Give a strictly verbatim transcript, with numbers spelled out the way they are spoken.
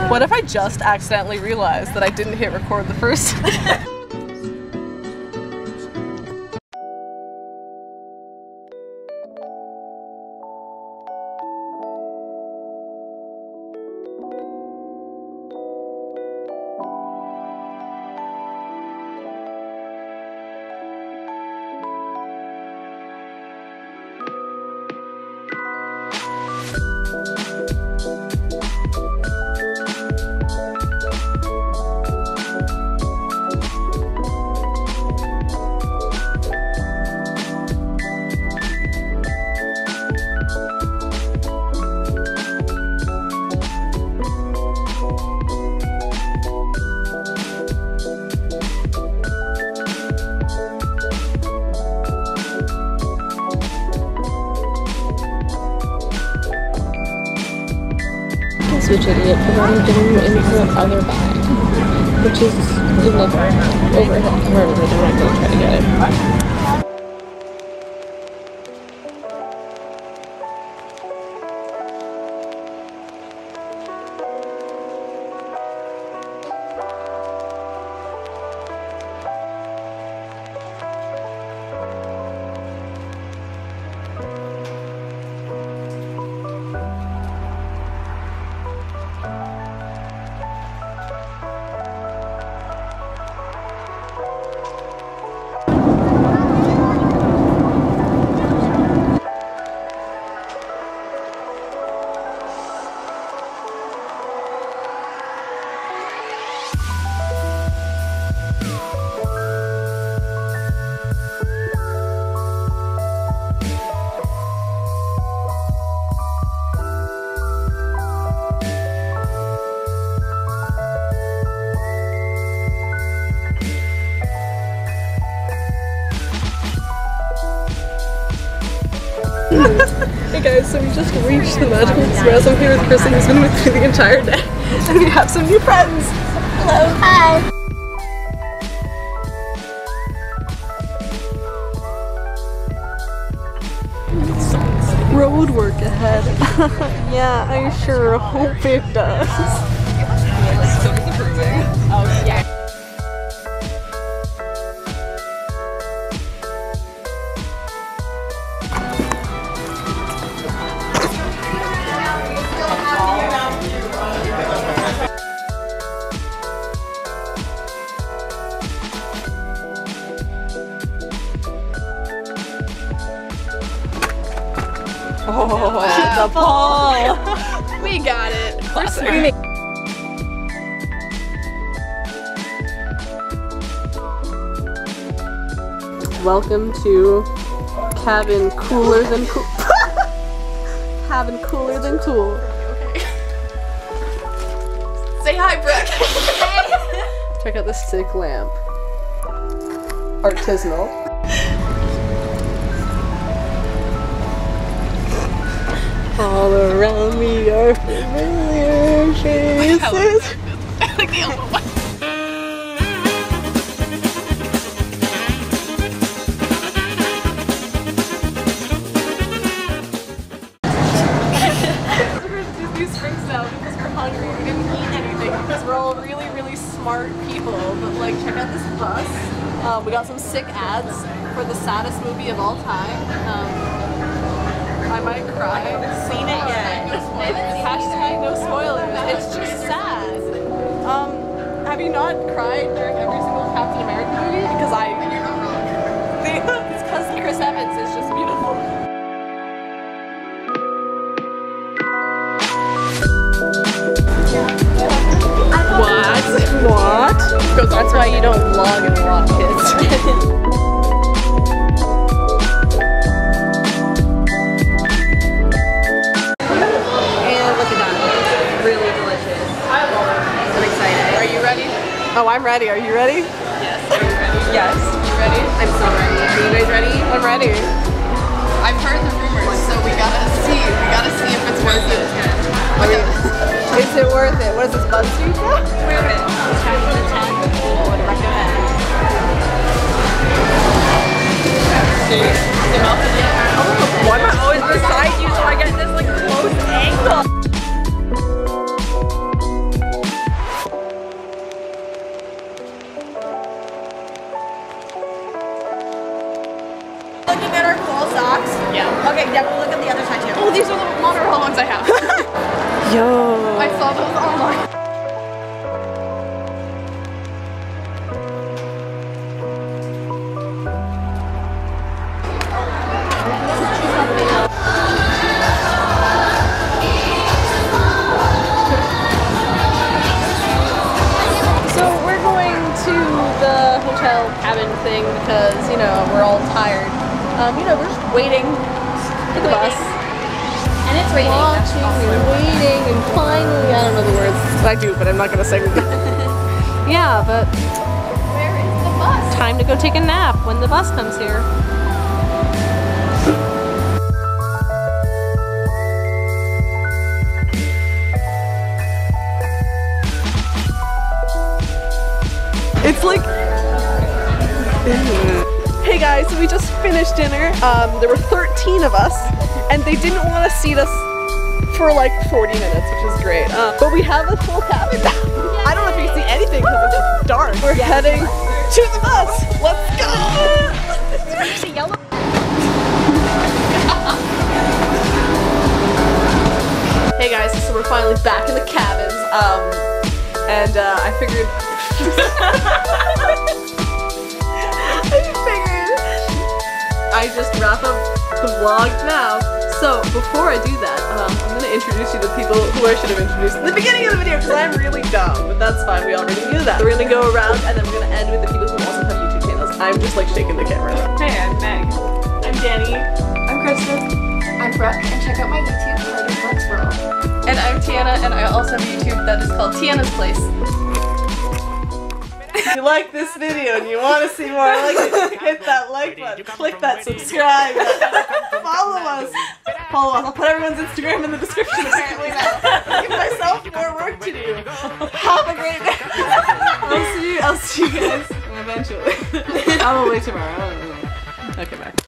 What if I just accidentally realized that I didn't hit record the first time? Switch idiot forgot to get him into the other bag, which is in the overhead compartment, but I'm not going to try to get it. Hey guys, so we just reached the Magical Express. I'm here with Kristen, who's been with me the entire day, and we have some new friends. Hello. Hi. Road work ahead. Yeah, I sure hope it does. So disapproving. Oh yeah. Oh, wow. The ball! We got it. We're screaming. Welcome to cabin cooler than cool. Cabin cooler than cool. Okay. Say hi, Brooke. Hey. Check out this sick lamp. Artisanal. All around me are familiar faces. I like the other one. We're going to do these springs now because we're hungry. We didn't eat anything because we're all really, really smart people. But like, check out this bus. Um, we got some sick ads for the saddest movie of all time. Um, I might cry. I haven't seen it yet. No spoilers. Hashtag no spoilers. It's just sad. Um, have you not cried during every single Captain America movie? Because I... You're not wrong. It's because Chris Evans is just beautiful. What? What? Because that's why you don't vlog and vlog kids. Oh, I'm ready. Are you ready? Yes. Are you ready? Yes. You ready? I'm so ready. Are you guys ready? I'm ready. I've heard the rumors, so we gotta see. We gotta see if it's worth it. Okay. Is it worth it? What is this, BuzzFeed? Worth it. ten out of ten. Would recommend. See? Oh, why am I always beside you so I get this like close angle? these are the monorail ones I have. Yo. I saw those online. Hotel cabin thing because, you know, we're all tired. Um, you know, we're just waiting for the bus. And it's raining. Watching and waiting and finally, I don't know the words. I do, but I'm not gonna sing. Yeah, but Where is the bus? time to go take a nap when the bus comes here. It's like... Hey guys, so we just finished dinner. Um, there were thirteen of us, and they didn't want to seat us for like forty minutes, which is great. Uh, but we have a full cabin now. I don't know if you can see anything because it's just dark. We're heading to the bus. Let's go! Hey guys, so we're finally back in the cabins, um, and uh, I figured. I figured I just wrap up the vlog now. So before I do that, um, I'm gonna introduce you to people who I should have introduced in the beginning of the video because I'm really dumb, but that's fine. We already knew that. We're gonna go around and then we're gonna end with the people who also have YouTube channels. I'm just like shaking the camera. Hey, I'm Meg. I'm Danny. I'm Kristen. I'm Brooke, and check out my YouTube for the Brooks World. And I'm Tiana, and I also have a YouTube that is called Tiana's Place. If you like this video and you want to see more like it, hit that like button, click that subscribe button, follow us, follow us. I'll put everyone's Instagram in the description apparently now. Give myself more work to do. Have a great day. I'll see you, I'll see you guys eventually. Probably tomorrow. I don't know. Okay, bye.